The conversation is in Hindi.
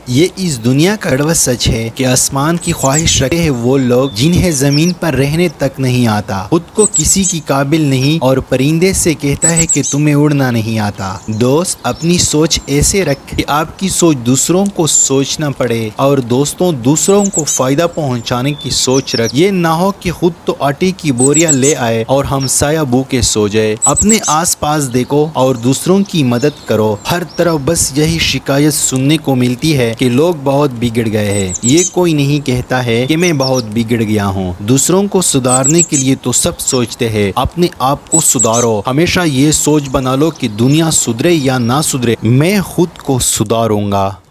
ये इस दुनिया का कड़वा सच है कि आसमान की ख्वाहिश रखते हैं वो लोग जिन्हें जमीन पर रहने तक नहीं आता, खुद को किसी की काबिल नहीं और परिंदे से कहता है कि तुम्हें उड़ना नहीं आता। दोस्त, अपनी सोच ऐसे रखें कि आपकी सोच दूसरों को सोचना पड़े और दोस्तों दूसरों को फायदा पहुंचाने की सोच रख। ये ना हो कि खुद तो आटे की बोरियां ले आए और हम साया भूखे सो जाए। अपने आसपास देखो और दूसरों की मदद करो। हर तरफ बस यही शिकायत सुनने को मिलती है कि लोग बहुत बिगड़ गए हैं। ये कोई नहीं कहता है कि मैं बहुत बिगड़ गया हूँ। दूसरों को सुधारने के लिए तो सब सोचते हैं, अपने आप को सुधारो। हमेशा ये सोच बना लो कि दुनिया सुधरे या ना सुधरे, मैं खुद को सुधारूंगा।